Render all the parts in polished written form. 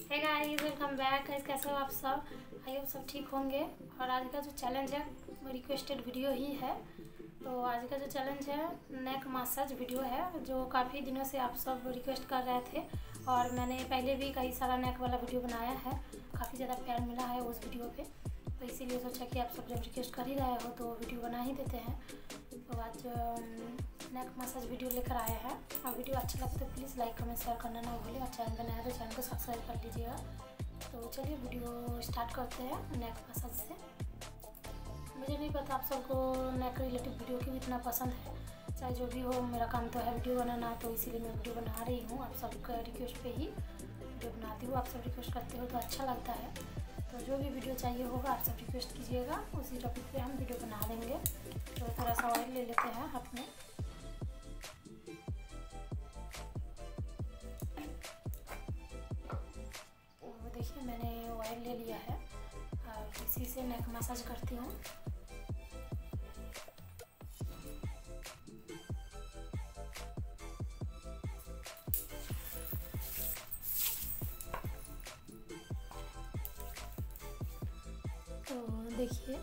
Hey guys, welcome back. कैसे हो आप सब? आई होप सब ठीक होंगे। और आज का जो चैलेंज है वो रिक्वेस्टेड वीडियो ही है। तो आज का जो चैलेंज है नेक मसाज वीडियो है, जो काफ़ी दिनों से आप सब रिक्वेस्ट कर रहे थे। और मैंने पहले भी कई सारा नेक वाला वीडियो बनाया है, काफ़ी ज़्यादा प्यार मिला है उस वीडियो पे। तो इसीलिए सोचा कि आप सब जब रिक्वेस्ट कर ही रहे हो तो वीडियो बना ही देते हैं। तो आज नेक मसाज वीडियो लेकर आए हैं। और वीडियो अच्छा लगता है प्लीज़ लाइक कमेंट शेयर करना ना भूलें, और चैनल बनाया तो चैनल को सब्सक्राइब कर लीजिएगा। तो चलिए वीडियो स्टार्ट करते हैं नेक मसाज से। मुझे नहीं पता आप सबको नेक रिलेटिव वीडियो की भी इतना पसंद है, चाहे जो भी हो। मेरा काम तो है वीडियो बनाना, तो इसीलिए मैं वीडियो बना रही हूँ। आप सबका रिक्वेस्ट पे ही वीडियो बनाती हूँ। आप सब रिक्वेस्ट करते हो तो अच्छा लगता है। तो जो भी वीडियो चाहिए होगा आप सब रिक्वेस्ट कीजिएगा, उसी टॉपिक पे हम वीडियो बना देंगे। तो थोड़ा सा ऑयल ले लेते हैं हाथ में। तो देखिए मैंने ऑयल ले लिया है, और इसी से नेक मसाज करती हूँ। तो देखिए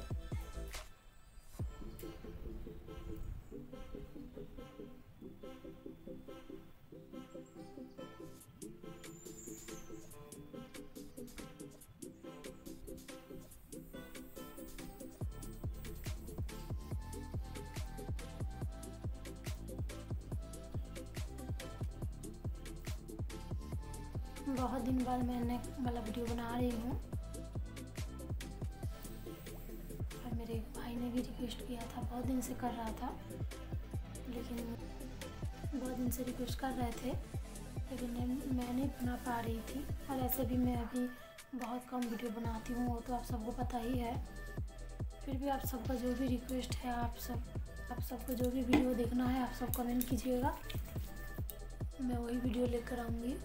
बहुत दिन बाद मैं नेक वाला वीडियो बना रही हूँ, और मेरे भाई ने भी रिक्वेस्ट किया था, बहुत दिन से कर रहा था। लेकिन बहुत दिन से रिक्वेस्ट कर रहे थे, लेकिन मैं नहीं बना पा रही थी। और ऐसे भी मैं अभी बहुत कम वीडियो बनाती हूँ, वो तो आप सबको पता ही है। फिर भी आप सबका जो भी रिक्वेस्ट है, आप सबको जो भी वीडियो देखना है, आप सब कमेंट कीजिएगा, मैं वही वीडियो लेकर आऊँगी।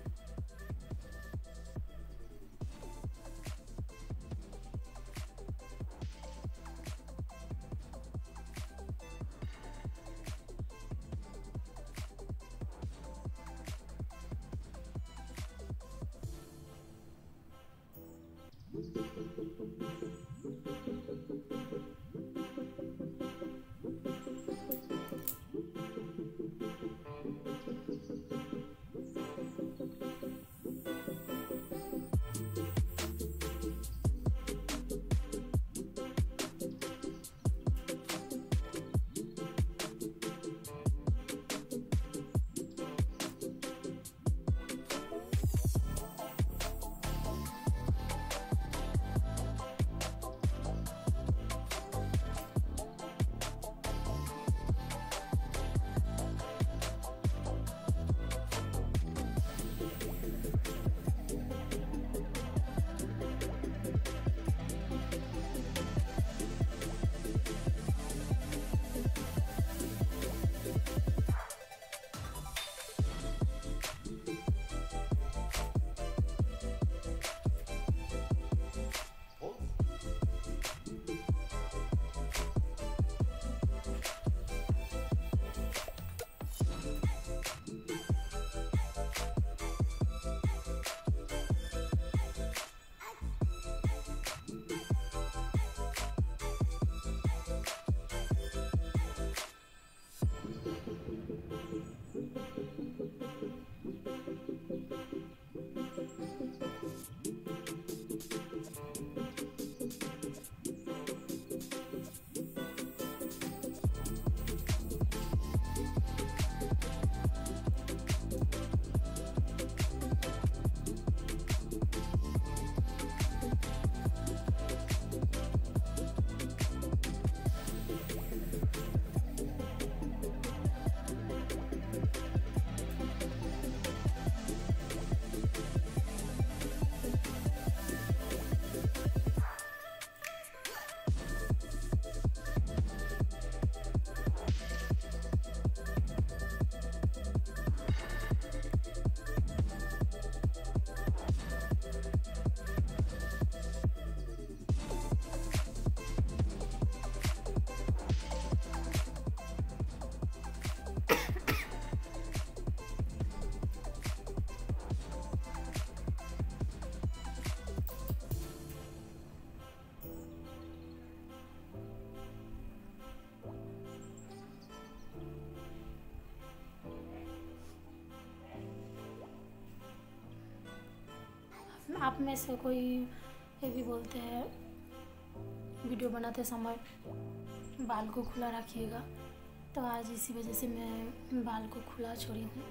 आप में से कोई ये भी बोलते हैं वीडियो बनाते समय बाल को खुला रखिएगा, तो आज इसी वजह से मैं बाल को खुला छोड़ी हूँ।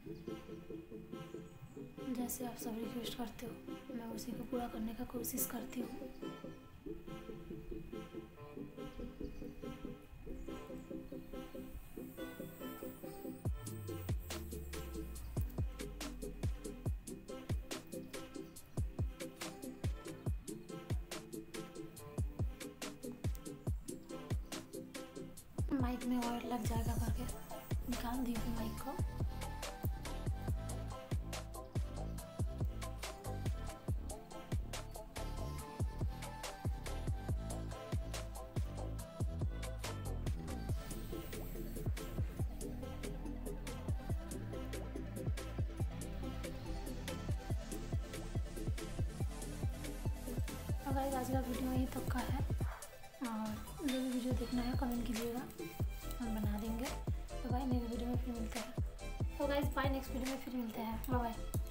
जैसे आप सब रिक्वेस्ट करते हो मैं उसी को पूरा करने का कोशिश करती हूँ। माइक में ऑयल लग जाएगा करके निकाल दी हूँ माइक को। तो गाइस आज का वीडियो यहीं तक का है, और जो भी वीडियो देखना है कमेंट कीजिएगा, हम बना देंगे। तो भाई नेक्स्ट वीडियो में फिर मिलते हैं। तो गाइस बाय, नेक्स्ट वीडियो में फिर मिलते हैं। Bye bye.